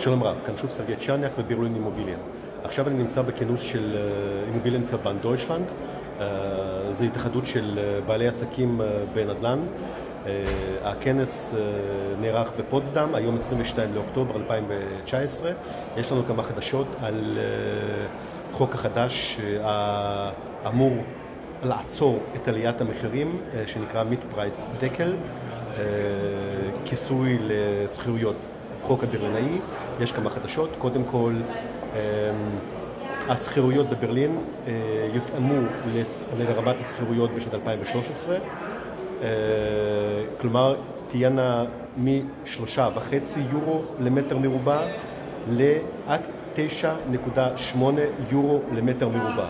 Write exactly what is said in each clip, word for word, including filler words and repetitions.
שלום רב, כאן שוב סרגי צ'רניאק בברלין אימובילין. עכשיו אני נמצא בכינוס של אימובילין פרבנד דויטשלנד. זו התאחדות של בעלי עסקים בנדל"ן. הכנס נערך בפוצדם, היום עשרים ושניים לאוקטובר אלפיים תשע עשרה. יש לנו כמה חדשות על חוק החדש האמור לעצור את עליית המחירים, שנקרא מיט פרייס דקל, כיסוי לזכירויות. חוק הברלינאי. יש כמה חדשות. קודם כל, הסחירויות בברלין יותאמו לרמת הסחירויות בשנת אלפיים ושלוש עשרה. כלומר, תהיינה משלושה וחצי יורו למטר מרובע לעד תשע נקודה שמונה יורו למטר מרובע.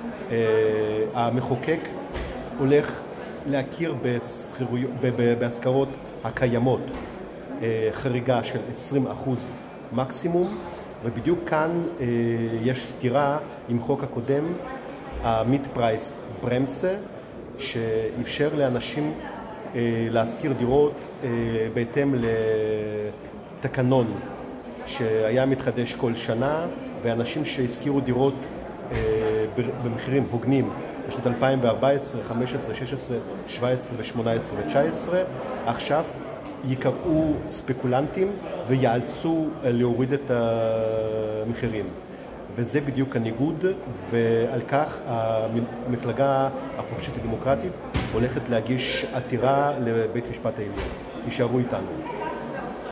המחוקק הולך להכיר בהשכרות הקיימות חריגה של עשרים אחוז מקסימום, ובדיוק כאן אה, יש סתירה עם חוק הקודם, המיט פרייס ברמסה, שאפשר לאנשים אה, להשכיר דירות אה, בהתאם לתקנון שהיה מתחדש כל שנה, ואנשים שהשכירו דירות אה, במחירים הוגנים בשנת אלפיים וארבע עשרה, חמש עשרה, שש עשרה, שבע עשרה ו-שמונה עשרה ו-תשע עשרה, עכשיו יקראו ספקולנטים ויאלצו להוריד את המחירים. וזה בדיוק הניגוד, ועל כך המפלגה החופשית הדמוקרטית הולכת להגיש עתירה לבית משפט העליון. תישארו איתנו.